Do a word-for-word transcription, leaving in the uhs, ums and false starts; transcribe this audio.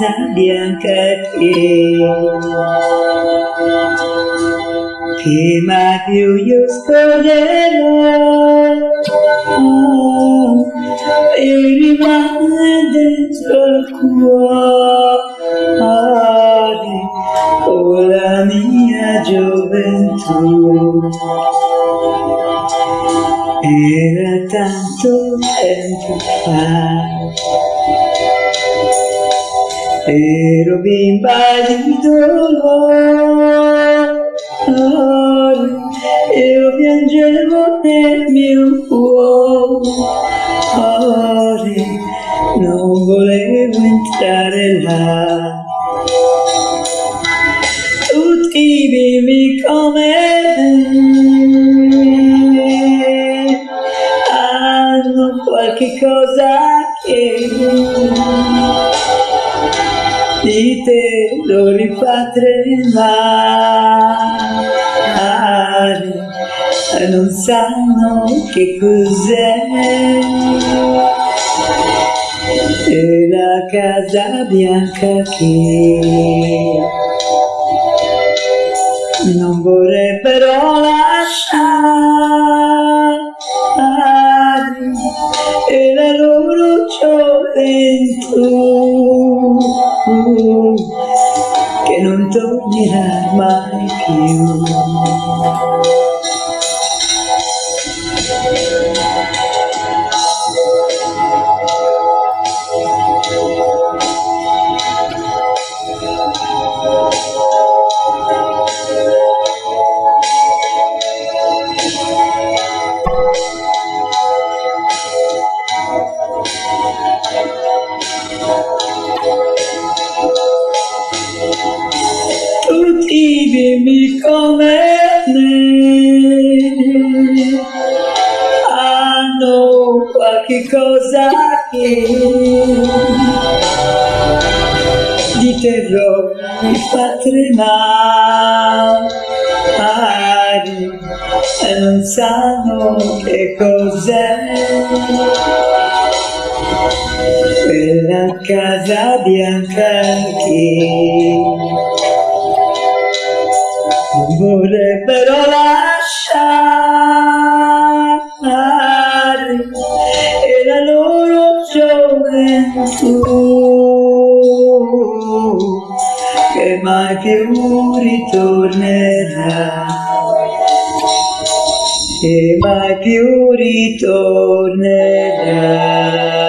casa bianca che prima più io sposerò e rimane dentro il cuore oh la mia gioventù. Era tanto tempo fa, ero bimba di dolore, io piangevo nel mio cuore, non volevo entrare là. Tutti bimbi come me hanno qualche cosa che di te loro fa tremare, non sanno che cos'è. È la casa bianca che non vorrebbero lasciare, e la loro gioventù che non tornerà mai più. Tutti i bimbi come me hanno qualche cosa che di terrore mi fa tremare e non sanno che cos'è. Quella casa bianca che non vorrebbero lasciare, e la loro gioventù che mai più ritornerà, che mai più ritornerà.